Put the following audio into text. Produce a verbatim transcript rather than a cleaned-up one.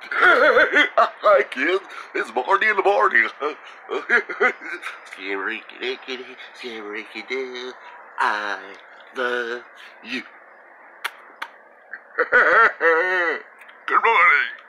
Hi, kids. It's Marty in the morning. Skiricky-dicky, skiricky-doo, I love you. Good morning.